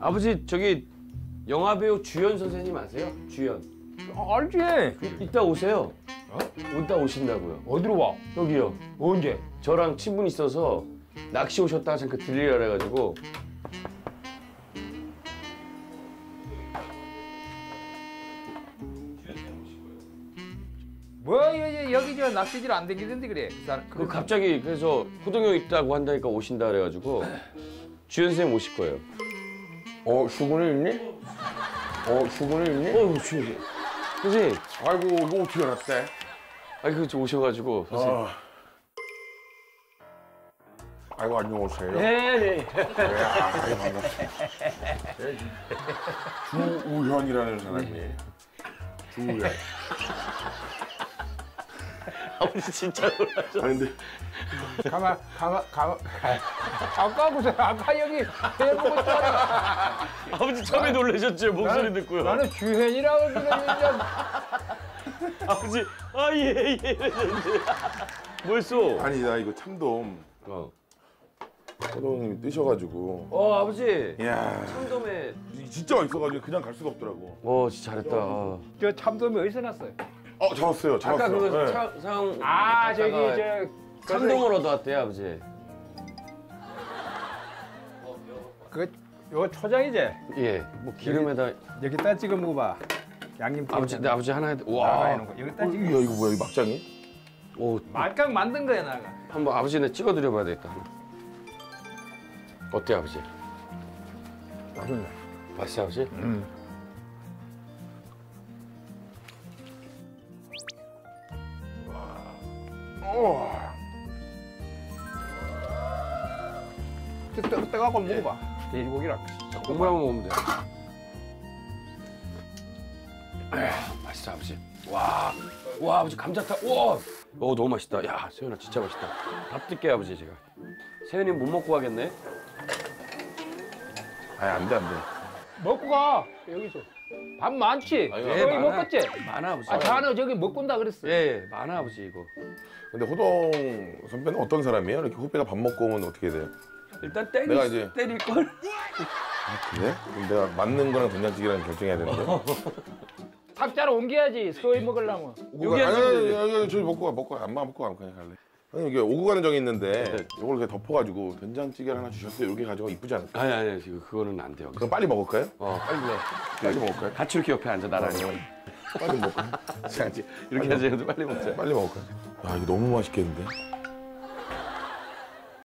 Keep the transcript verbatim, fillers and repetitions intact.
아버지 저기 영화 배우 주연 선생님 아세요? 주연. 아, 알지. 이, 이따 오세요. 어? 이따 오신다고요. 어디로 와? 여기요. 언제? 저랑 친분 있어서 낚시 오셨다가 잠깐 들리라 그래가지고. 뭐 여기, 여기 저 낚시질 안 댕기던데 그래. 그 갑자기 그래서 호동형 있다고 한다니까 오신다 그래가지고 주연 선생님 오실 거예요. 어, 수근이 있니? 어, 수근이 있니? 어, 주연 선생님. 아이고, 이거 어떻게 알았대? 아니 그 오셔가지고 선생님. 아. 아이고, 안녕하세요. 네네. 네, 아이고, 반갑습니다. 주우현이라는 사람이. 주우현. 아버지 진짜 놀라죠. 아니, 근데. 가만, 가만, 가만. 아까 무슨 아까 여기 해보고 있잖아. 아버지 처음에 놀라셨죠 목소리 나는, 듣고요. 나는 주현이라고 그러는데. 아버지 아예예 예, 뭘 쏘? 아니, 나 이거 참돔. 어. 호동님이 뜨셔가지고. 어 아버지. 이야. 참돔에. 진짜 맛있어가지고 그냥 갈 수가 없더라고. 어 진짜 잘했다. 어. 저 참돔이 어디서 났어요? 어, 잡았어요. 잡았어요. 아까 그거 네. 차, 상. 아 저기 저 참돔을 얻어왔대요 아버지. 그 요 초장이지? 예. 뭐 기름에다. 여기다 찍어 먹어봐. 양념. 아버지 내 아버지 하나 해. 나가 와. 있는 거. 여기다 어, 찍어. 이거, 이거 뭐야? 이거 막장이? 오. 말강 만든 거야 나가. 한번 아버지네 찍어드려봐야 되겠다. 어때 아버지? 맛있네. 맛있어 아버지? 음. 어. 뜨, 뜨, 뜨거워 먹어봐. 돼지고기랑. 국물 한번 먹으면 돼. 에휴, 맛있어 아버지. 와, 와 아버지 감자탕. 와, 어 너무 맛있다. 야 세연아 진짜 맛있다. 밥 뜰게 아버지 제가. 세연이 못 먹고 가겠네. 아니, 안 돼, 안 돼. 먹고 가. 여기서. 밥 많지? 아유, 여기 많아. 먹었지? 많아 아버지. 아, 자네 저기 먹고 온다 그랬어. 예, 예, 많아 아버지 이거. 근데 호동 선배는 어떤 사람이에요? 이렇게 후배가 밥 먹고 오면 어떻게 돼요? 일단 때리, 내가 이제- 때릴 걸. 그래? 그럼 내가 맞는 거랑 된장찌개랑 결정해야 되는데? 탁자로 옮겨야지. 서희 먹으려면. 여기 아니, 앉으면 아니, 되지. 아니, 아니, 저기 먹고 가, 먹고 가. 안마 먹고 가, 그냥 갈래. 아니, 이게 오고 가는 정이 있는데 네. 이걸 이렇게 덮어가지고 된장찌개를 하나 주셨어요. 이렇게 가져가 이쁘지 않을까? 아니 아니 지금 그거는 안 돼요. 그럼 빨리 먹을까요? 어 빨리 해. 빨리 먹을까요? 같이 이렇게 옆에 앉아 나란히. 빨리 먹을까요? 이렇게 하지. 이렇게 하지. 빨리 먹자. 빨리 먹을까요? 야, 이거 너무 맛있겠는데?